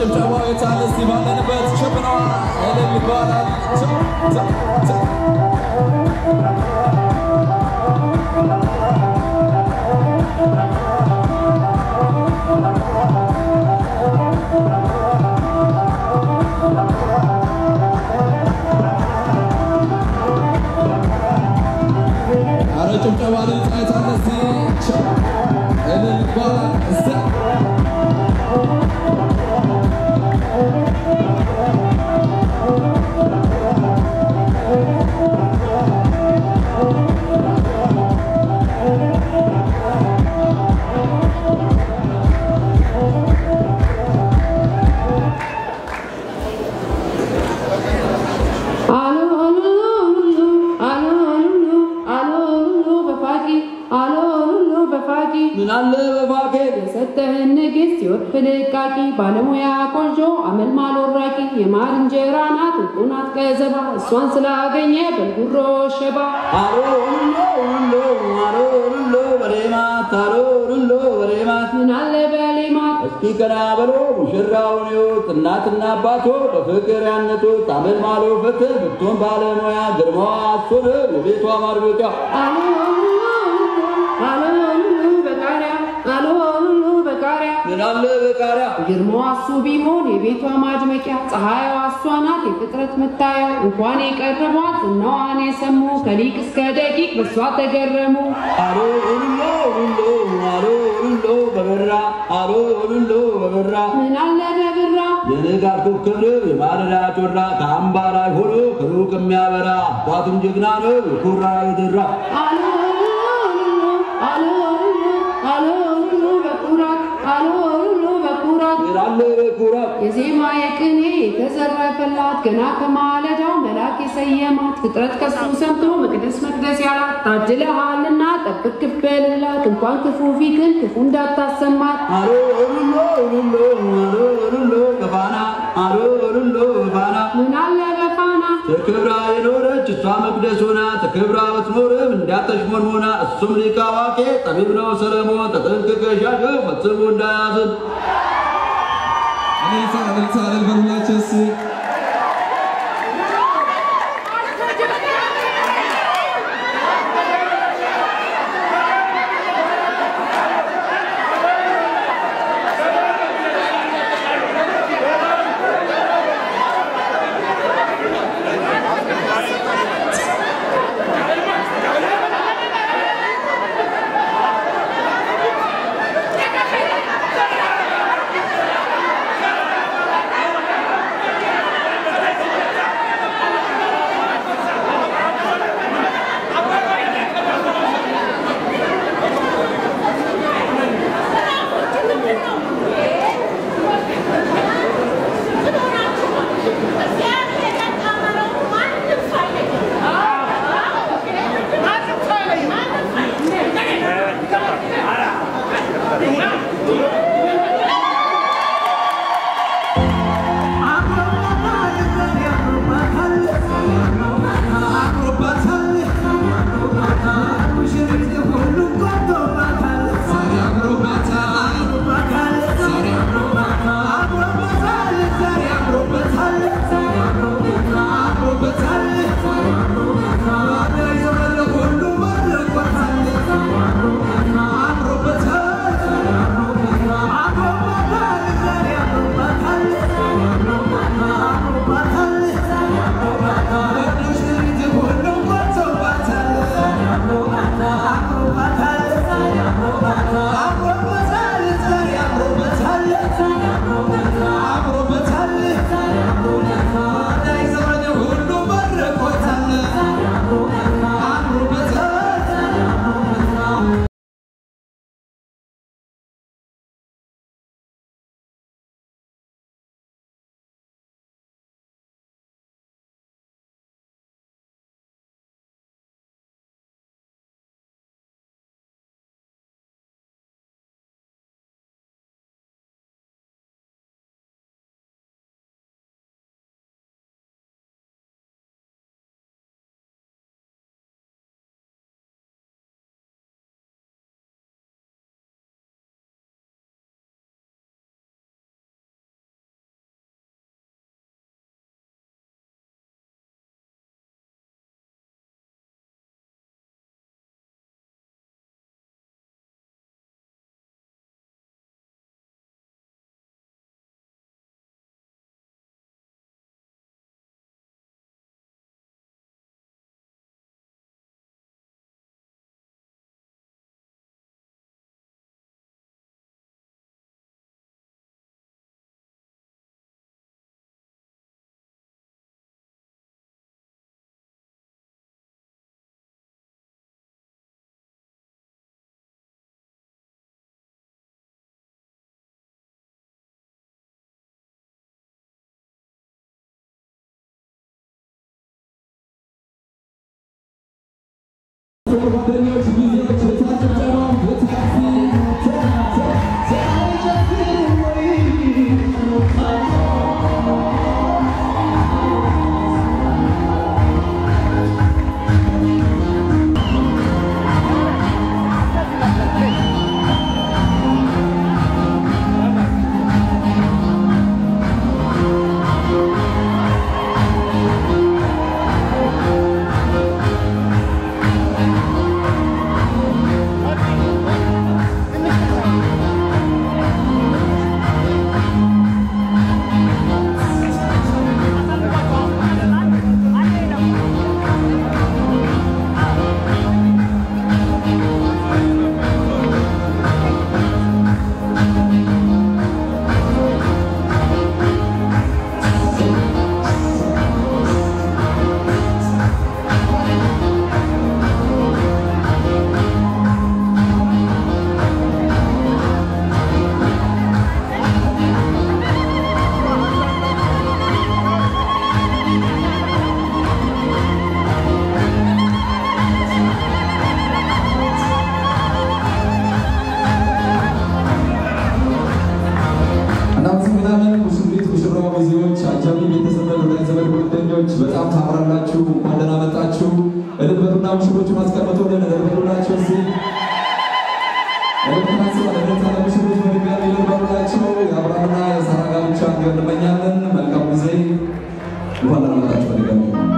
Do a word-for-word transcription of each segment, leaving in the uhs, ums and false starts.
ጭብጨባ የታለ እስቲ ባለንበት ሸብነዋ እልል ይባላል አረ ጭብጨባ የታለ እስቲ እልል ይባላል እስቲ ፍልቃቂ ባለሙያ ቆንጆ አመልማል ወራቂ የማር እንጀራ ናት ቁናት ከዘባ እሷን ስላገኘ በጉሮ ሸባ አሮሎ ሎ አሮሎ በሌማት አሮሎ በሌማት ምናለ በሌማት እስኪ ከናበሮ ሙሽራውን ይወት እናትና አባቶ በፍቅር ያነቱት አመልማሉ ፍትህ ብትሆን ባለሙያ ግርማዋ አሱር የቤቷ ማርበቂያ አሮሎ አሮሎ በቃሪያ አሮሎ ምናለ በቃሪያ ግርማዋ እሱ ቢሆን የቤቷ ማድመቂያ ፀሐይዋ እሷ ናት የፍጥረት መታያ እንኳን የቀረቧት እናዋን የሰሙ ከሊቅ እስከ ደቂቅ በሷ ተገረሙ አሮ ኡሎ ኡሎ አሮ ኡሎ በበራ አሮ ኡሎ በበራ ምናለ በበራ የንጋቱ ክብር የማለዳ ጮራ ከአምባራ ሆኖ ከሩቅ የሚያበራ አባቱም ጀግና ነው ኩራ ይደራ አሎ አሎ አሎ አሎ በኩራት ይላል በኩራት የዜማ የቅኔ የተዘረፈላት ገና ከማለዳው መላክ የሰየማት ፍጥረት ከሱ ሰምቶ መቅደስ መቅደስ ያላት ታድለሃልና ጠብቅ ክበልላት እንኳን ክፉ ፊትን ክፉ እንዳታሰማት አሮ ሩሎ ሩሎ አሮ ሩሎ በፋና አሮ ሩሎ በፋና ምናለ በፋና ተከብራ የኖረች እሷ መቅደስ ሆና ተከብራ ብትኖርም እንዳተሽሞን ሆና እሱም ሊቅ አዋቂ ጠቢብ ነው ሰለሞን ተጠንቅቀሽ ያዥው ፈጽሞ እንዳያዝን እልልታ እልልታ እልል በሉላቸው እስኪ በጣም ታምራላችሁ እንኳን ደህና መጣችሁ እልልበሉና ሙሽሮቹን አስቀምጡልን እልልበሉላችሁ እስቲ እልልታችሁ ለደረታ ለሙሽሮች በድጋሚ እልልበሉላችሁ የአብርሃምና የሳራ ጋብቻ እንዲሆን እንመኛለን መልካም ጊዜ እንኳን ደህና መጣችሁ በድጋሚ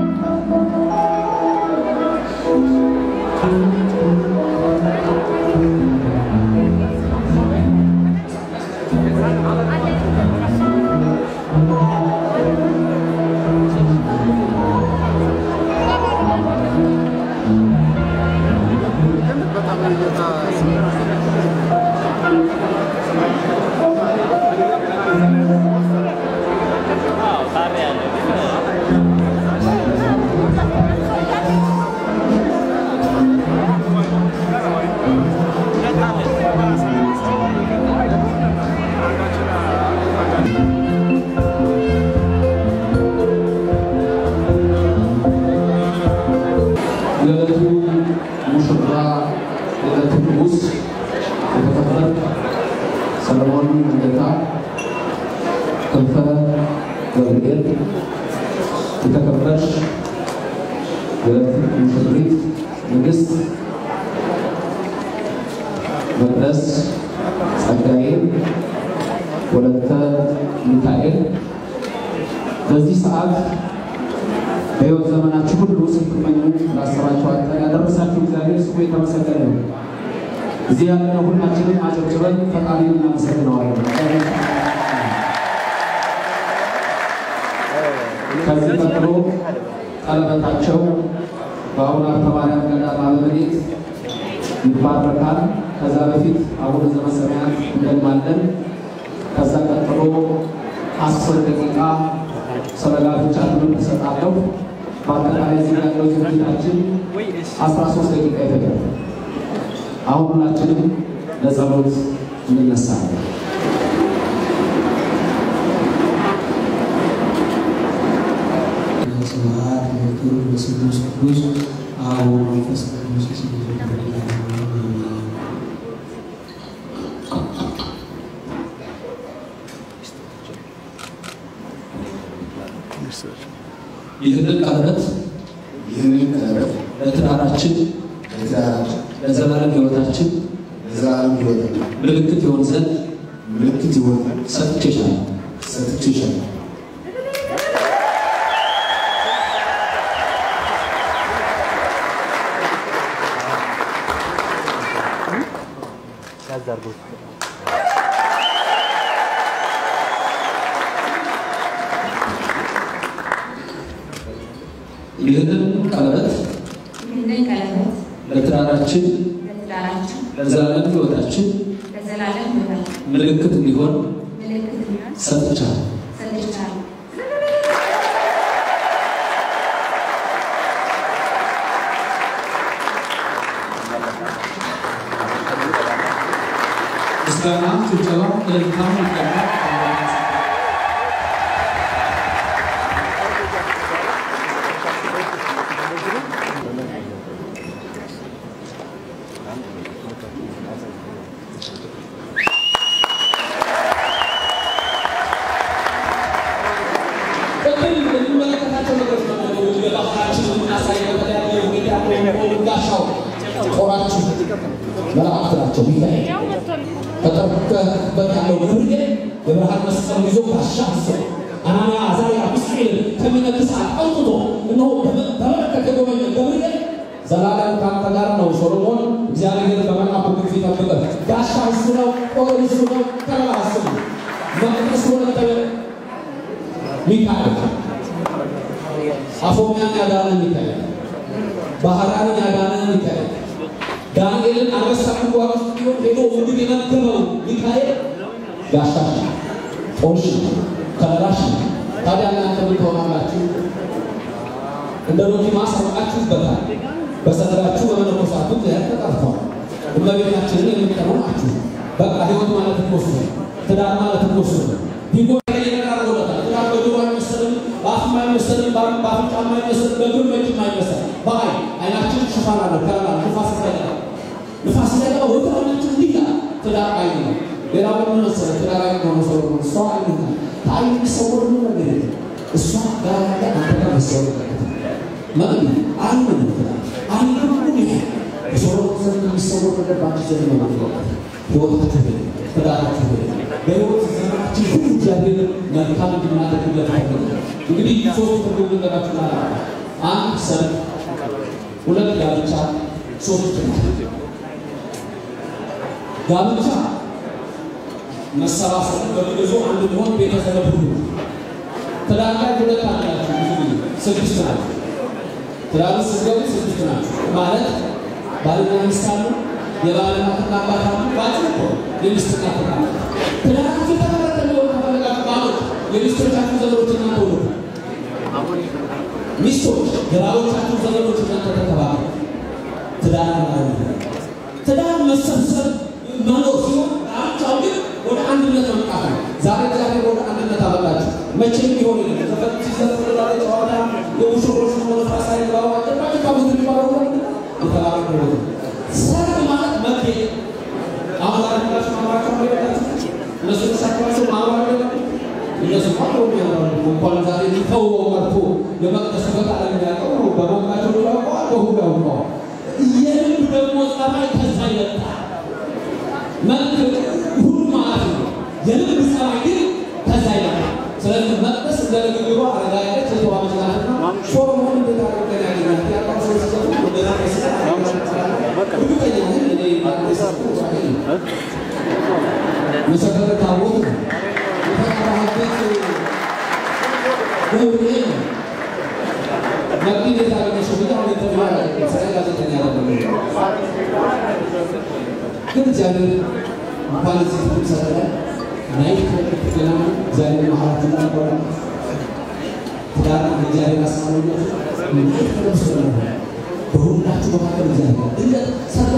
የተከበረሽ ሙሽሪት ንግስት መቅደስ ጸጋዬ ወለተ ሚካኤል በዚህ ሰዓት በሕይወት ዘመናችሁ ሁሉ ስትመኙ ላሰባችሁ ያደረሳችሁ እግዚአብሔር ስሙ የተመሰገነ ይሁን። እዚህ ያለነው ሁላችንም አጨብጭበን ፈጣሪን እናመሰግነዋለን። ከዚህ ቀጥሎ ቀለበታቸው በአቡነ ሀብተ ማርያም ገዳም አበምኔት ይባረካል። ከዛ በፊት አቡነ ዘበሰማያት እንደማለን። ከዛ ቀጥሎ አስር ደቂቃ ስለ ጋብቻ ትምህርት እሰጣለሁ። በአጠቃላይ እዚህ ያለው ዝግጅታችን አስራ ሦስት ደቂቃ ይፈጃል። አሁን ሁላችንም ለጸሎት እንነሳለን። ስብሐት ለክብር ለስሉስ ቅዱስ አብ ወመንፈስ ቅዱስ ይህንን ቀለበት ይህንን ቀለበት ለትዳራችን ለትዳራችን ለዘላለም ሕይወታችን ለዘላለም ሕይወታችን ምልክት ይሆን ዘንድ ምልክት ይሆን ዘንድ ሰጥቼሻለሁ ሰጥቼሻለሁ። ይህንን ቀለበት ይህንን ቀለበት ለትዳራችን ለትዳራችን ለዘላለም ሕይወታችን ለዘላለም ሕይወታችን ምልክት እንዲሆን ምልክት እንዲሆን ሰጥቻለሁ ሰጥቻለሁ። ምስጋና ጭብጨባ እልልታም ይገባል። ጋሻው ጦራችሁ መላእክት ናቸው ሚካኤል ተጠርቀበት ያለው ገብርኤል የብርሃን መስቀል ይዞ ጋሻ አስሮ አናንያ አዛርያ ሚሳኤል ከሚነግስ አውጥቶ እነሆ ተመለከተ ጎበኘ ገብርኤል ዘላለም ካንተ ጋር ነው ሶሎሞን እግዚአብሔር በመልአኩ ክንፍ ይጠብቅህ ጋሻ እሱ ነው ጦር እሱ ነው ከለላ እሱ ነው መቅደስ ወለተ ሚካኤል አፎሚያን ያዳነ ሚካኤል ባህራን ያዳነ ሚካኤል ዳንኤልን አንበሳ ጉድጓድ ውስጥ ሄዶ ምግብ የመገበው ሚካኤል ጋሻሽ ጦርሽ ከለላሽ ታዲያ እናንተ ምን ትሆናላችሁ እንደ ዶኪማስ አውቃችሁበታል በሰደራችሁ በመነኮሳቱ ተጠርቷል እመቤታችንን የምትጠሩ ናችሁ በቃ ህይወት ማለት እኮ ነው ትዳር ማለት እኮ ነው ቢጎል የነቃር ወለታ ትዳር በጆሮ አይመሰልም በአፍም አይመሰልም በአፍንጫም አይመሰልም በግር መጭም አይመሰልም በአይ አይናችን ሽፋን አለ ከለላ ንፋስ ይገባል ንፋስ ይገባ ወጥራችሁ እንዲላ ትዳር አይ ነው ሌላው ምን መሰለ ትዳር አይ ነው ሰው ነው ሰው አይ ነው ታይ ሰው ነው ነገር እሷ ጋር አንተ ጋር ሰው ነው ማን አይ ነው አይ ነው ሰው ዘንድ የሚሰወር ነገር ባንቺ ዘንድ ነው ማለት ነው ህይወታችሁ ትዳራችሁ በህይወት ዘመናችሁ ሁሉ እግዚአብሔር መልካም እንድናደርግለት እንግዲህ ሶስት ትርጉም እንደራችሁና አንድ ሰርግ ሁለት ጋብቻ ሶስት ጋብቻ መሰባሰብ በብዙ አንድ ሆን ቤተሰብ ሁሉ ትዳር ላይ ሁለት አላችሁ ብዙ ስድስት ናችሁ ትዳር ስገቡ ስድስት ናችሁ ማለት ባልና ሚስት አሉ የባልና አባት አሉ ባጭሩ የሚስትና ተባለ ትዳራችሁ ተመረጠ ነው ተፈለጋችሁ ማለት የሚስቶቻችሁ ዘመዶችና ተውሉ ሚስቶች የባሎቻችሁ ዘመዶችና ተተባለ ትዳር ማለት ትዳር መሰብሰብ መኖር ሲሆን አቻው ግን ወደ አንድነት መምጣት ነው ዛሬ ዛሬ ወደ አንድነት አበላችሁ መቼም ቢሆን ይሄ ተፈት ሲዘፈር ዛሬ ጨዋታ የውሾሮች ነው ፈሳይ ነው አጥባችሁ ታውቁ ይባላል ይተላልኩ ነው ሰርግ ማለት መኬ አሁን አላችሁ ማማራችሁ ማለት እነሱ ተሳክቷቸው ማማራቸው እነሱ ማማራቸው እንኳን ዛሬ ሊተው ወርቶ የመቅደስ ቦታ ላይ ያለው በቦምባቸው ነው ያለው ሁሉ ነው የልብ ደግሞ ጸባይ ከዛ ይወጣ መልክ ሁሉ ማለት ነው የልብ ጸባይ ግን ከዛ ይወጣ ስለዚህ መቅደስ እንደለግብሩ አረጋግጠ ተዋመላትና ሶሎሞን እንደታረቀ ያገኛል ያለው ሰው ሲሰሩ እንደዛ መሰከረ ታቦት የተቀራበት ገብርኤል ነብይ የታረቀ ሰው ጋር እንደተማረ ሰላጋተኛ ያደረገ ግን እግዚአብሔር እንኳን እዚህ ተሰራ ናይት ገና እግዚአብሔር መሐረቱን አቆረ ትዳር እግዚአብሔር አስማማው በሁላችሁ መካከል እግዚአብሔር እንደ